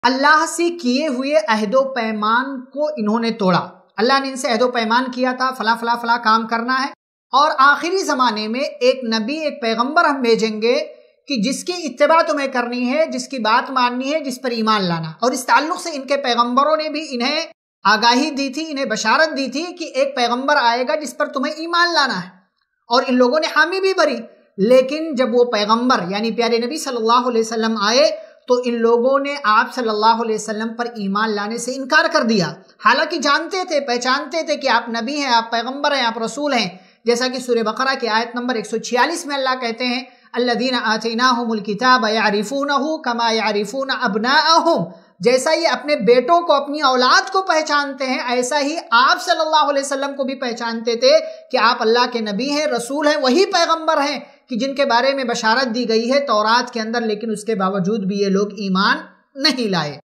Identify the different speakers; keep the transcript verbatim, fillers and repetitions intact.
Speaker 1: अल्लाह से किए हुए अहदो पैमान को इन्होंने तोड़ा। अल्लाह ने इनसे अहदो पैमान किया था फला फला फला काम करना है, और आखिरी ज़माने में एक नबी एक पैगंबर हम भेजेंगे कि जिसकी इत्तिबा तुम्हें करनी है, जिसकी बात माननी है, जिस पर ईमान लाना। और इस ताल्लुक से इनके पैगंबरों ने भी इन्हें आगाही दी थी, इन्हें बशारत दी थी कि एक पैगंबर आएगा जिस पर तुम्हें ईमान लाना है, और इन लोगों ने हामी भी भरी। लेकिन जब वो पैगंबर यानी प्यारे नबी सल्लल्लाहु अलैहि वसल्लम आए तो इन लोगों ने आप सल्लल्लाहु अलैहि वसल्लम पर ईमान लाने से इनकार कर दिया, हालांकि जानते थे, पहचानते थे कि आप नबी हैं, आप पैगंबर हैं, आप रसूल हैं। जैसा कि सूरह बकरा की आयत नंबर एक सौ छियालीस में अल्लाह कहते हैं, अल्लज़ीना आतैनाहुमुल किताब यअरिफूनहु कमा यअरिफून अबनाअहुम। जैसा ये अपने बेटों को, अपनी औलाद को पहचानते हैं, ऐसा ही आप सल्लल्लाहु अलैहि वसल्लम को भी पहचानते थे कि आप अल्लाह के नबी हैं, रसूल हैं, वही पैगंबर हैं कि जिनके बारे में बशारत दी गई है तौरात के अंदर। लेकिन उसके बावजूद भी ये लोग ईमान नहीं लाए।